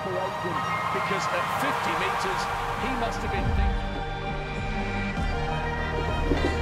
preparation, because at 50 metres, he must have been thinking...